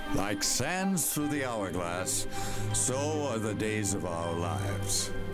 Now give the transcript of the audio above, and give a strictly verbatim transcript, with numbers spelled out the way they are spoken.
Like sands through the hourglass, so are the days of our lives.